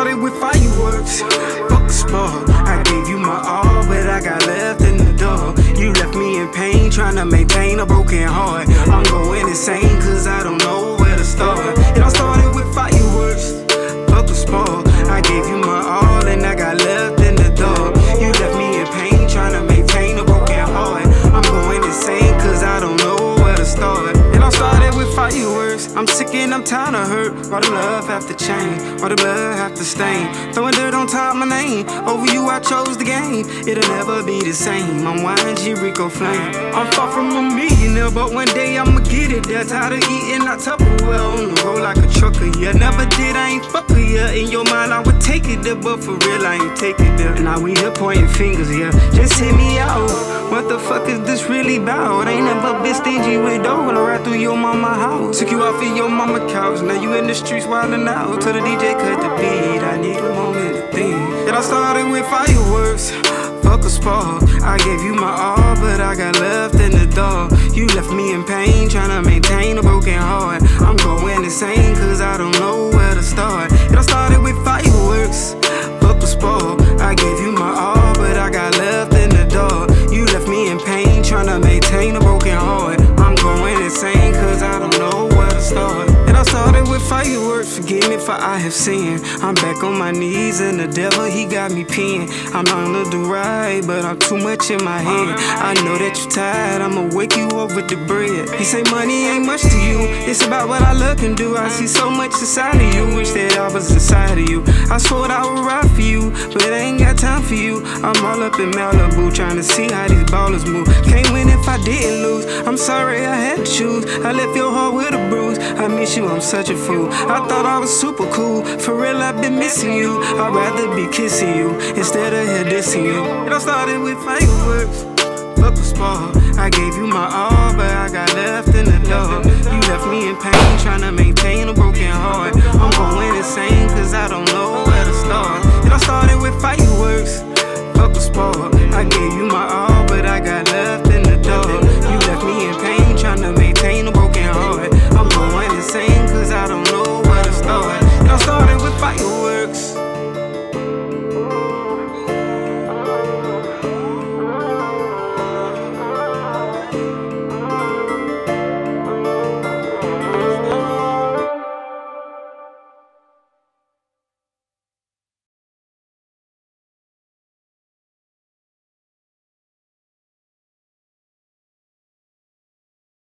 started with fireworks. Fuck the sport. I gave you my all, but I got left in the door. You left me in pain, trying to maintain a broken heart. I'm going insane, cause I don't know where to start. It all started with fireworks. Fuck the sport. I gave you my all, and I got left in the door. You left me in pain, trying to maintain a broken heart. I'm going insane, cause I don't know where to start. It all started with fireworks. I'm sick and I'm tired of hurt. Why the love have to change? Why the blood have to stain? Throwing dirt on top of my name. Over you I chose the game. It'll never be the same. I'm YNG, Rico flame. I'm far from a millionaire, but one day I'ma get it there. Tired of eating out Tupperware on the road like a trucker. Yeah, never did, I ain't fuck with ya. In your mind I would take it there, but for real I ain't take it there. Now we here pointing fingers, yeah. Just hit me out. What the fuck is this really about? Ain't never been stingy with dough. When I ride through your mama house, took you off of your mama couch. Now you in the streets wildin' out. Till the DJ cut the beat. I need a moment to think. And I started with fireworks. Fuck a spark. I gave you my all, but I got left in the door. You left me in pain, tryna maintain a broken heart. I'm going insane, cause I don't know where to start. It all started with fireworks. Fuck a spark. I gave you my all, but I got left in the door. You left me in pain, tryna maintain a broken heart. I'm going insane, cause I don't know where to start. And I started with fireworks. Forgive me for I have sinned. I'm back on my knees and the devil, he got me pinned. I'm trying to do right, but I'm too much in my head. I know that you're tired, I'ma wake you up with the bread. He say money ain't much to you, it's about what I look and do. I see so much inside of you, wish that I was inside of you. I swore that I would ride for you, but I ain't got time for you. I'm all up in Malibu, trying to see how these ballers move. Can't win if I didn't lose, I'm sorry I had to choose. I left your heart with a bruise, I miss you, I'm such a fool. I thought I was super cool, for real I've been missing you. I'd rather be kissing you, instead of here dissing you. It all started with fireworks. Fuck a spark. I gave you my all, but I got left in the door. You left me in pain, tryna maintain a broken heart. I'm going insane, cause I don't know where to start. It all started with fireworks. Fuck a spark. I gave you my all.